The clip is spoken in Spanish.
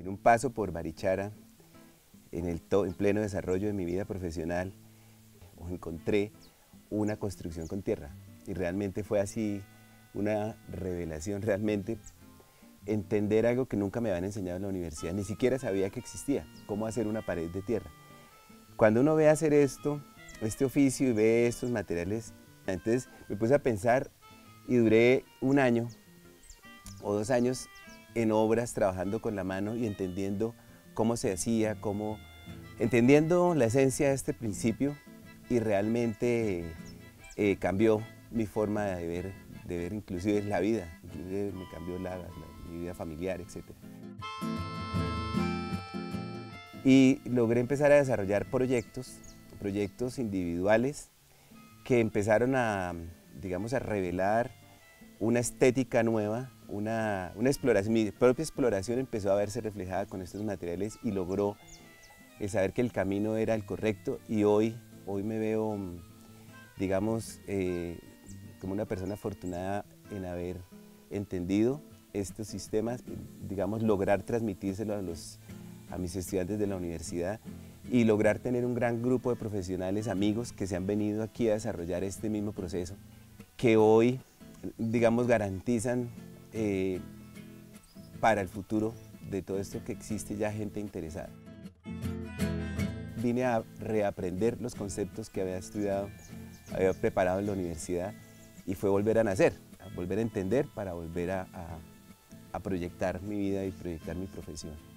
En un paso por Barichara, en pleno desarrollo de mi vida profesional, encontré una construcción con tierra. Y realmente fue así una revelación, realmente entender algo que nunca me habían enseñado en la universidad, ni siquiera sabía que existía, cómo hacer una pared de tierra. Cuando uno ve hacer esto, este oficio y ve estos materiales, entonces me puse a pensar y duré 1 año o 2 años en obras, trabajando con la mano y entendiendo cómo se hacía, entendiendo la esencia de este principio, y realmente cambió mi forma de ver inclusive la vida, inclusive me cambió mi vida familiar, etc. Y logré empezar a desarrollar proyectos individuales que empezaron a, digamos, a revelar una estética nueva, una exploración. Mi propia exploración empezó a verse reflejada con estos materiales y logró saber que el camino era el correcto, y hoy me veo, digamos, como una persona afortunada en haber entendido estos sistemas, digamos, lograr transmitírselo a mis estudiantes de la universidad y lograr tener un gran grupo de profesionales, amigos, que se han venido aquí a desarrollar este mismo proceso, que hoy, digamos, garantizan para el futuro de todo esto que existe ya gente interesada. Vine a reaprender los conceptos que había estudiado, había preparado en la universidad, y fue volver a nacer, a volver a entender para volver a proyectar mi vida y proyectar mi profesión.